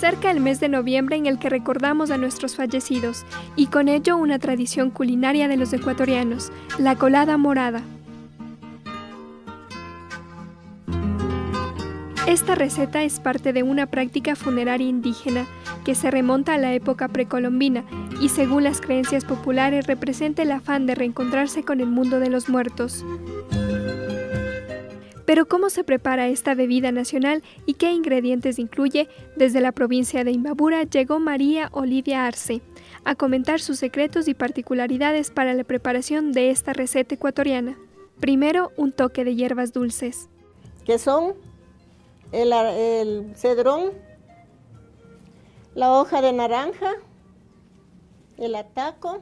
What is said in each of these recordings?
acerca el mes de noviembre en el que recordamos a nuestros fallecidos, y con ello una tradición culinaria de los ecuatorianos, la colada morada. Esta receta es parte de una práctica funeraria indígena que se remonta a la época precolombina y, según las creencias populares, representa el afán de reencontrarse con el mundo de los muertos. Pero ¿cómo se prepara esta bebida nacional y qué ingredientes incluye? Desde la provincia de Imbabura llegó María Olivia Arce a comentar sus secretos y particularidades para la preparación de esta receta ecuatoriana. Primero, un toque de hierbas dulces. Que son el cedrón, la hoja de naranja, el ataco,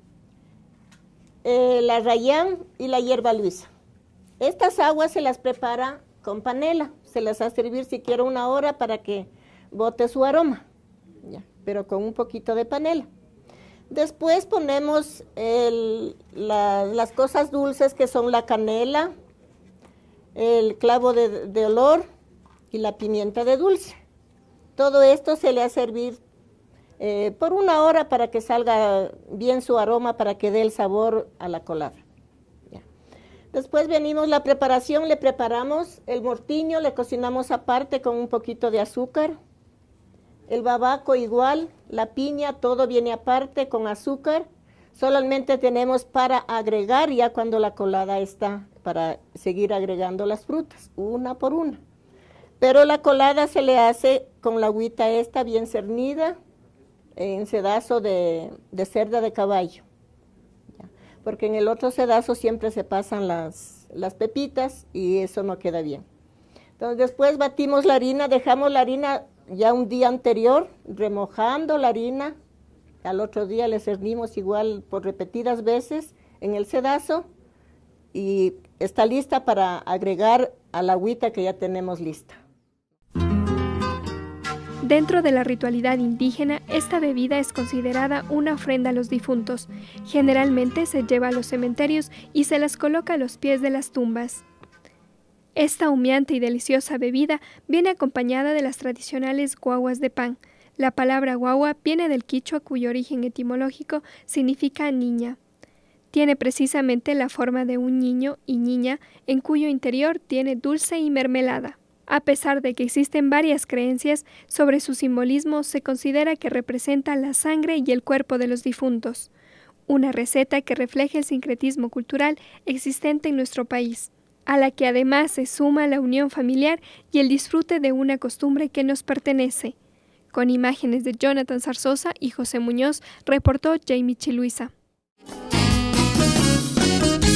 la rayán y la hierba luisa. Estas aguas se las prepara con panela, se las hace hervir siquiera 1 hora para que bote su aroma, ya, pero con un poquito de panela. Después ponemos las cosas dulces que son la canela, el clavo de olor y la pimienta de dulce. Todo esto se le hace hervir por 1 hora para que salga bien su aroma, para que dé el sabor a la colada. Ya. Después venimos la preparación, le preparamos el mortiño, le cocinamos aparte con un poquito de azúcar. El babaco igual, la piña, todo viene aparte con azúcar. Solamente tenemos para agregar ya cuando la colada está, para seguir agregando las frutas, una por una. Pero la colada se le hace con la agüita esta bien cernida, en sedazo de cerda de caballo. ¿Ya? Porque en el otro sedazo siempre se pasan las pepitas y eso no queda bien. Entonces después batimos la harina, dejamos la harina ya un día anterior, remojando la harina. Al otro día le cernimos igual por repetidas veces en el sedazo y está lista para agregar a la agüita que ya tenemos lista. Dentro de la ritualidad indígena, esta bebida es considerada una ofrenda a los difuntos. Generalmente se lleva a los cementerios y se las coloca a los pies de las tumbas. Esta humeante y deliciosa bebida viene acompañada de las tradicionales guaguas de pan. La palabra guagua viene del quichua, cuyo origen etimológico significa niña. Tiene precisamente la forma de un niño y niña, en cuyo interior tiene dulce y mermelada. A pesar de que existen varias creencias sobre su simbolismo, se considera que representa la sangre y el cuerpo de los difuntos, una receta que refleja el sincretismo cultural existente en nuestro país, a la que además se suma la unión familiar y el disfrute de una costumbre que nos pertenece. Con imágenes de Jonathan Zarzosa y José Muñoz, reportó Jamie Chiluisa.